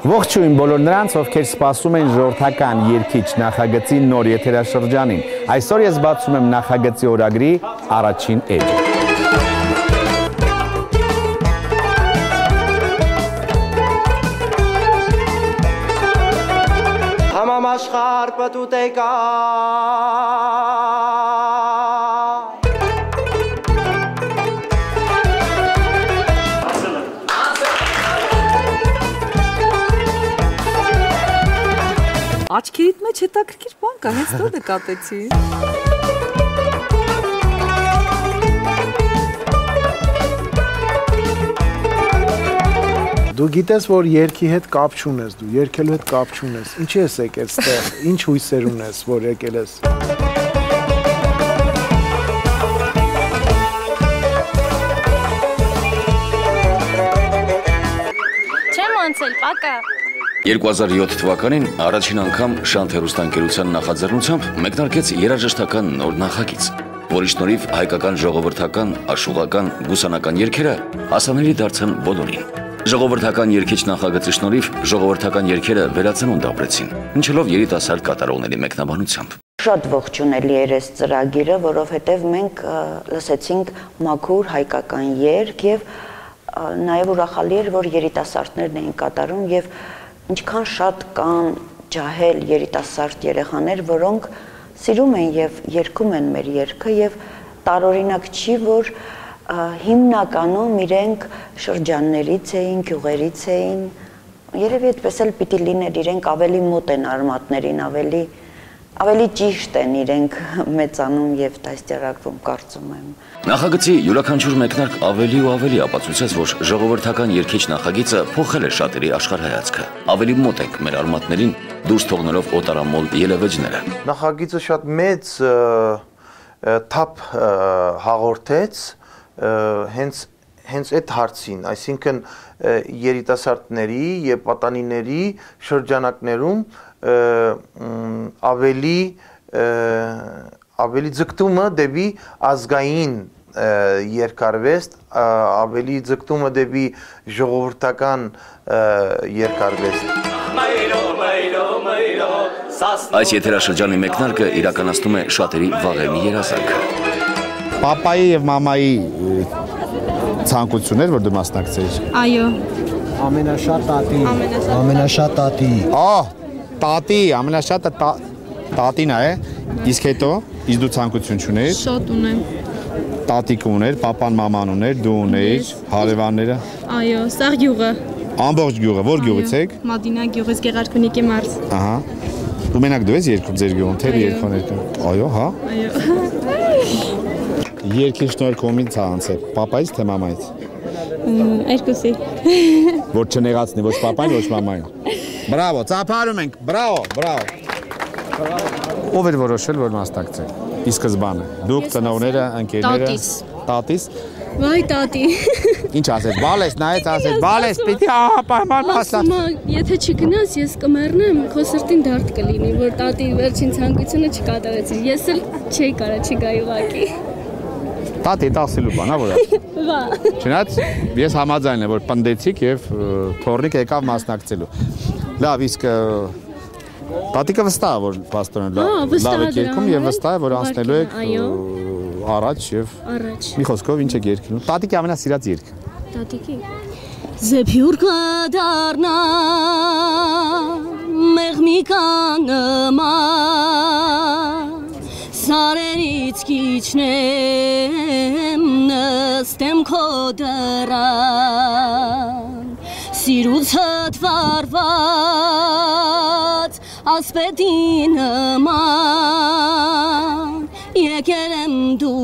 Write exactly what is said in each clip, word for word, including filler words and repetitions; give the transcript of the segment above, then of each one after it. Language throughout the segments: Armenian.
Ողջույն բոլոր նրանց, ովքեր սպասում են ժողովրդական երգիչ նախագծի նոր եթերաշրջանին։ Այսօր ես բացում եմ նախագծի օրագրի առաջին էջը։ Համամաշխարհ պտուտեկա Աչքերիդ մեջ հետաքրքիր բան կա, հենց դու նկատեցի։ Դու գիտես, որ երգի հետ կապ չունես, դու երգելու հետ կապ չունես։ Ինչի ես եկել ստեղ, ինչ հույսեր ունես, որ եկել ես։ Չեմ անցել, պակա։ երկու հազար յոթ թվականին առաջին անգամ Շանտ հեռուստաընկերության նախաձեռնությամբ մեկնարկեց երաժշտական նոր նախագիծ, որի շնորհիվ հայկական ժողովրդական, աշուղական, գուսանական երգերը հասանելի դարձան բոլորին։ Ժողովրդական երգիչ նախագծի շնորհիվ ժողովրդական երգերը վերածնունդ ապրեցին, հնչելով երիտասարդ կատարողների մեկնաբանությամբ։ Շատ ողջունելի էր այս ծրագիրը, որովհետև մենք լսեցինք մաքուր հայկական երգ եւ նաեւ ուրախալի էր, որ երիտասարդներն էին կատարում եւ ինչքան շատ կան ջահել երիտասարդ երեխաներ, որոնք սիրում են եւ երգում են մեր երգը եւ տարօրինակ չի, որ հիմնականում իրենք շրջաններից էին, գյուղերից էին, երևի այդպես էլ պիտի լիներ, իրենք ավելի մոտ են արմատներին, ավելի ավելի ճիշտ են իրենք մեծանում եւ դաստիարակվում, կարծում եմ։ Նախագծի յուրաքանչյուր մեկնարկ ավելի ու ավելի ապացուցեց, որ ժողովրդական երգիչ նախագիծը փոխել է շատերի աշխարհայացքը։ Ավելի մոտ ենք մեր արմատներին, դուրս թողնելով օտարամոլ ելևէջները։ Նախագիծը շատ մեծ թափ հաղորդեց հենց հենց այդ հարցին, այսինքն երիտասարդների եւ պատանիների շրջանակներում ավելի ավելի ձգտումը դեպի ազգային երկարվեստ, ավելի ձգտումը դեպի ժողովրդական երկարվեստ։ Այս եթերաշրջանի մեկնարկը իրականացնում է շատերի վաղեմի երազանքը։ Պապայի եւ մամայի ցանկություններ, որ դու մասնակցեիր։ Այո։ Ամենաշատ տատի, ամենաշատ տատի։ Ահ, տատի, ամենաշատը տատին է, իսկ հետո իսկ դու ցանկություն չունես։ Շատ ունեմ։ Տատիկը ուներ, պապան մաման ուներ, դու ունեիր, հարևանները։ Այո, սաղ գյուղը։ Ամբողջ գյուղը, որ գյուղից եք։ Մադինա գյուղից Գեղարքունիքի մարզ։ Ահա։ Դու մենակ դու ես երգում ձեր գյուղում, թե երգոն երգում։ Այո, հա։ Այո։ Երգի շնորհքումից ցանցել, պապայից թե մամայից։ Երկուսի։ Որ չնեղացնի ոչ պապային, ոչ մամային։ Բրավո, ծափարում ենք, բրավո, բրավո։ Ով էր որոշել, որ մասնակցել։ Ի սկզբանե։ Դուք ծնողները, ընկերները, տատիս։ Վայ տատի։ Ինչ ասես, բալես, նայեց ասես, բալես, պիտի պայման մասնակցել։ Եթե չգնաս, ես կմեռնեմ, քո սրտին դարդ կլինի, որ տատի վերջին ցանկությունը չկատարեցի։ Ես էլ չէի կարա չգայի ուղակի։ Տատի տասելու բան, հա որ ասում։ Վա։ Չնայած ես համաձայն եմ, որ պնդեցիք եւ թորնիկ եկավ մասնակցելու։ Լավ, իսկ տատիկը վստահ է, որ պաստորեն լավ եք երգում եւ վստահ է, որ անցնելու եք առաջ եւ առաջ։ Մի խոսքով ինչ եք երգում։ Տատիկի ամենասիրած երգը։ Տատիկի։ Զեփյուր կդառնա մեղմիկանը Սարերից կիչնեմ նստեմ քո դռան Սիրուց հտվարված ասպետի նման Եկել եմ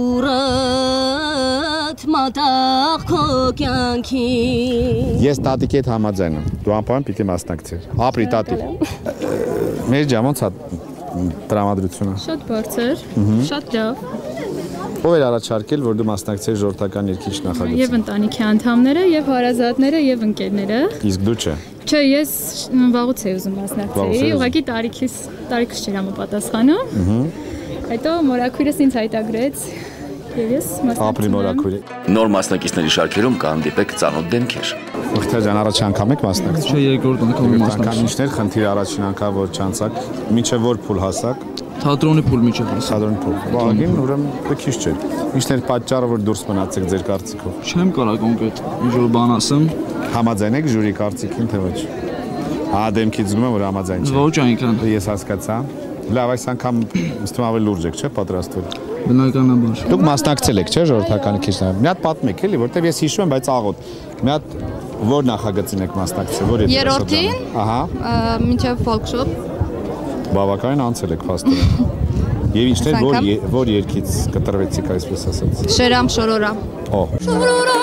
դուրդ մատաղ քո կյանքին Ես տատիկի հետ համաձայն եմ, դու անպայման պիտի մասնակցես, ապրի տատիկ Մեր ջան, ոնց է տրամադրությունը։ Շատ բարձր, շատ լավ։ Ով էր առաջարկել, որ դու մասնակցես ժողովրդական երգիչ նախագծին։ Եվ ընտանիքի անդամները, եւ հարազատները, եւ ընկերները։ Իսկ դու չէ։ Չէ, ես վաղուց էի ուզում մասնակցեի, ուղղակի տարիքիս տարիքս չէր համապատասխանում։ Հետո մորաքույրս ինձ հայտագրեց եւ ես Ապրիլ մորակույր։ Նոր մասնակիցների շարքերում կհանդիպեք ծանոթ դեմքեր։ Ուխտեջան առաջ անգամ եք մասնակցել։ Չէ, երկրորդ անգամ եմ մասնակցել։ Ինչներ խնդիր առաջին անգամ որ չանցակ, մինչև որ փուլ հասակ։ Թատրոնի փուլ միջև հասա։ Թատրոնի փուլ։ Բաղին ուրեմն քիչ չէ։ Ինչներ պատճառը որ դուրս մնացեք ձեր կարծիքով։ Չեմ կարող կոնկրետ ինչ-որ բան ասեմ։ Համաձայն եք ժյուրի կարծիքին թե ոչ։ Հա դեմքից զգում եմ որ համաձայն չեք։ Ոչ այնքան։ Ես հասկացա։ Լավ, այս անգամ ըստ ավելի լուրջ եք, չէ՞, պատրաստվել։ Բնականաբար։ Դուք մասնակցել եք, չէ՞, ժողովրդականի քիչները։ Մի հատ պատմեք էլի, որտեվ ես հիշում եմ, բայց աղոտ։ Մի հատ որ նախագծին եք մասնակցել, որ եք։ Երրորդին։ Ահա։ Մինչև ֆոլքշոփ։ Բավականին անցել եք փաստորեն։ Եվ ինչներ որ որ երկից կտրվեցիք, այսպես ասած։ Շերամ շորորա։ Օ։ Շորորա,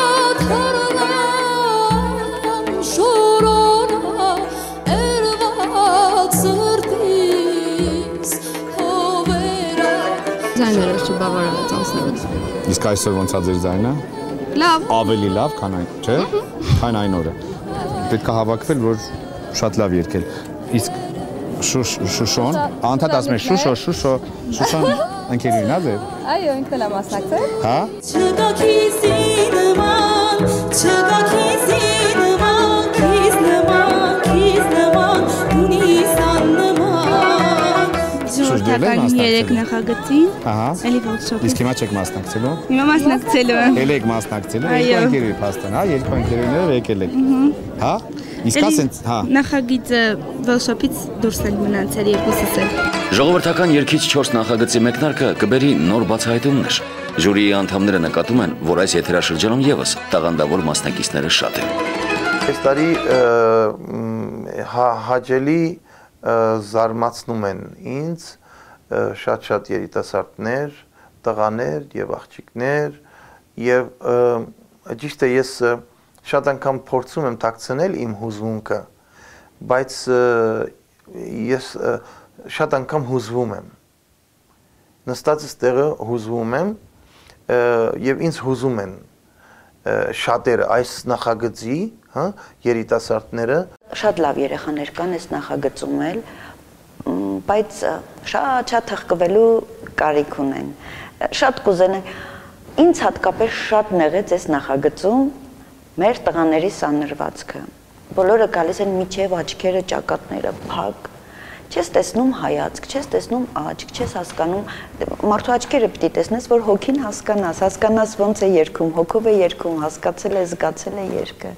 շորորա, երված սրտիս հովերա։ Ձայները չբավարարեց անցնելուց։ Իսկ այսօր ոնց է ձեր ձայնը։ Լավ։ Ավելի լավ, քան այն, չէ՞։ Քան այն օրը։ Պետք է հավաքվել, որ շատ լավ երգել։ Իսկ Շուշոն, անդադ ասում է Շուշո, Շուշո, Շուշոն ընկերուհին ա ձեր։ Այո, ինքն էլ է մասնակցել։ Հա։ Չկա քիզի նման, չկա քիզի նման, քիզ նման, քիզ նման, ունիսան նման։ Ժողովրդական երեք նախագծին, Ահա։ էլի workshop։ Իսկ հիմա չեք մասնակցելու։ Հիմա մասնակցելու եմ։ Էլ եք մասնակցելու, երկու ընկերուհի փաստան, հա, երկու ընկերուհիները եկել եք։ Հա։ Իսկ ասենց, հա։ Նախագիծը workshop-ից դուրս էլ մնացել երկուսս էլ։ Ժողովրդական երգիչ չորս նախագծի մեկնարկը կբերի նոր բացահայտումներ։ Ժյուրիի անդամները նկատում են, որ այս եթերաշրջանում եւս տաղանդավոր մասնակիցները շատ են։ Այս տարի հաճելի զարմացնում են ինձ շատ-շատ երիտասարդներ, տղաներ եւ աղջիկներ եւ ճիշտ է ես շատ անգամ փորձում եմ թաքցնել իմ հուզմունքը, բայց ես շատ անգամ հուզվում եմ։ Նստած ստեղը հուզվում եմ եւ ինձ հուզում են շատերը այս նախագծի, հա, երիտասարդները։ Շատ լավ երեխաներ կան այս նախագծում էլ, բայց շատ-շատ հղկվելու կարիք ունեն։ Շատ կուզենան, ինձ հատկապես շատ նեղեց այս նախագծում մեր տղաների սանրվածքը։ Բոլորը գալիս են միջև աչքերը, ճակատները փակ։ Չես տեսնում հայացք, չես տեսնում աչք, չես հասկանում, մարդու աչքերը պիտի տեսնես, որ հոգին հասկանաս, հասկանաս ոնց է երգում, հոգով է երգում, հասկացել է, զգացել է երգը։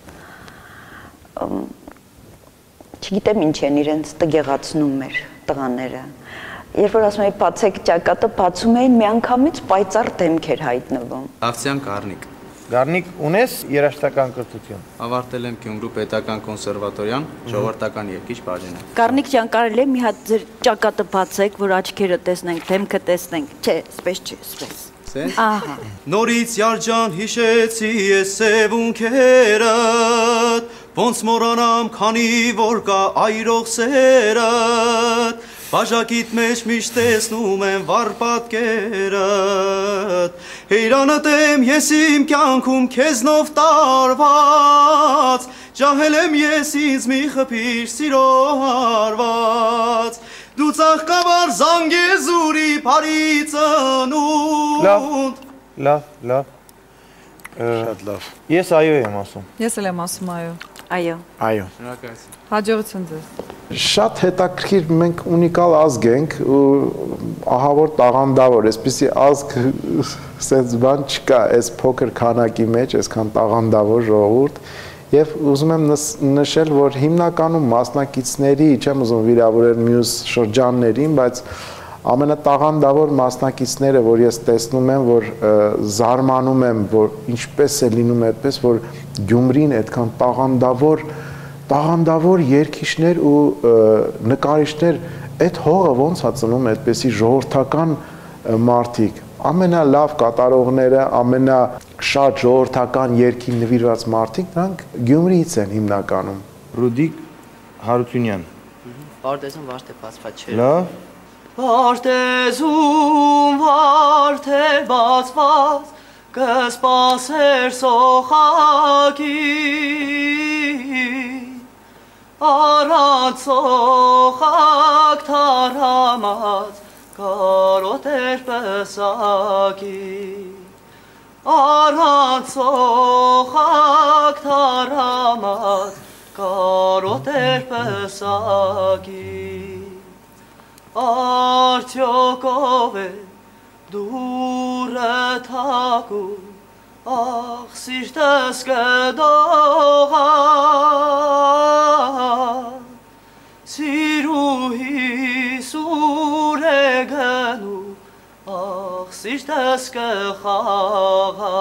Չգիտեմ ինչ են իրենց տգեղացնում մեր տղաները։ Երբ որ ասում էի բացեք ճակատը, բացում էին միանգամից պայծառ դեմք էր հայտնվում։ Ավսյան Կարնիկ։ Գառնիկ, ունես երաժշտական կրթություն։ Ավարտել եմ Գյումրու պետական կոնսերվատորիան, ժողովրդական երգիչ բաժինը։ Գառնիկ ջան, կարելի է մի հատ ձեր ճակատը բացեք, որ աչքերը տեսնենք, դեմքը տեսնենք։ Չէ, սպես չէ, սպես։ Սենց։ Ահա։ Նորից յարջան հիշեցի ես սևունքերդ, ոնց մոռանամ, քանի որ կա այրող սերդ։ Բաժակիդ մեջ միշտ տեսնում եմ վառ պատկերդ, հեյրանդ եմ ես իմ կյանքում քեզնով տարված, ջահել եմ ես ինձ մի խփիր սիրո հարված, դու ծաղկաբար Զանգեզուրի բարի ծնունդ։ Լավ, լավ, Շատ լավ։ ես այո եմ ասում։ Ես էլ եմ ասում այո։ Այո։ Այո։ Շնորհակալություն։ Հաջողություն ձեզ։ Շատ հետաքրքիր, մենք ունիկալ ազգ ենք ու ահավոր տաղանդավոր, այսպեսի ազգ սենց բան չկա այս փոքր քանակի մեջ, այսքան տաղանդավոր ժողովուրդ, եւ ուզում եմ նշել, որ հիմնականում մասնակիցների, չեմ ուզում վիրավորել մյուս շրջաններին, բայց ամենատաղանդավոր մասնակիցները, որ ես տեսնում եմ, որ զարմանում եմ, որ ինչպես է լինում այդպես, որ Գյումրին այդքան տաղանդավոր տաղանդավոր երգիչներ ու նկարիչներ, այդ հողը ոնց է ծնում այդպեսի ժողովրդական մարդիկ, ամենալավ կատարողները, ամենաշատ ժողովրդական երգի նվիրված մարդիկ, նրանք Գյումրիից են հիմնականում։ Ռուդիկ Հարությունյան։ Վարտեզում վարդե բացված չէ։ Լավ։ Վարտեզում վարդե բացված կսպասեր սոխակի Առանց սոխակ թարամած կարոտեր պսակի Առանց սոխակ թարամած կարոտեր պսակի Արդյոքով է դուրը թակում Ախ սիրտս կդողա Սիրուհի սուր է գնում Ախ սիրտս կխաղա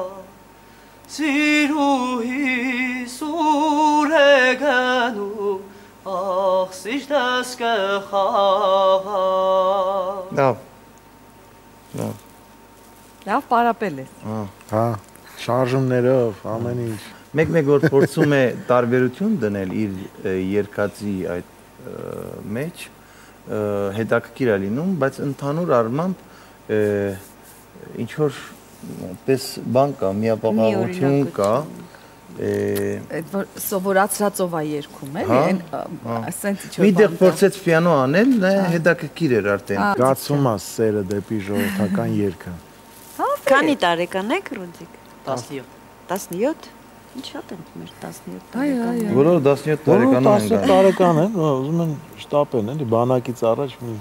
Սիրուհի սուր է գնում Ախ սիրտս կխաղա Լավ Լավ Լավ պարապել ես Հա շարժումներով ամեն ինչ Մեկ-մեկ որ փորձում է տարբերություն դնել իր երկածի այդ մեջ հետաքրքիր է լինում, բայց ընդհանուր առմամբ ինչ որ պես բան կա, միապաղաղություն կա Այդ որ սովորացրածով է երգում, էլի, ասենց ինչ որ մի դեղ փորձեց պիանո անել, հետաքրքիր էր արդեն Գացում է սերը դեպի ժողովրդական երգը Քանի տարեկան եք, Ռուդիկ տասնյոթ տասնյոթ Ինչ շատ են մեր տասնյոթ տարեկան Բոլորը տասնյոթ տարեկան են տասնյոթ տարեկան են, ուզում են շտապեն, էլի բանակից առաջ մի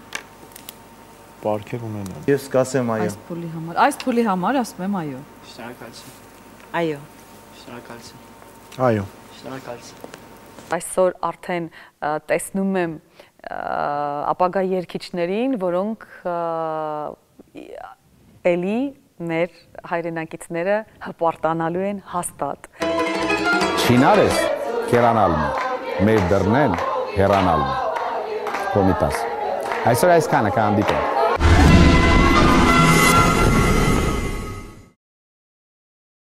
պարգև ունենան Ես կասեմ այո Այս փուլի համար, այս փուլի համար ասում եմ այո Շնորհակալություն Այո Շնորհակալություն Այո Շնորհակալություն Այսօր արդեն տեսնում եմ ապագա երգիչներին, որոնք էլի մեր հայրենակիցները հպարտանալու են հաստատ Չինարես կերանալն է, մեր դռնել հերանալն է Կոմիտաս Այսօր այսքանը կհանդիպենք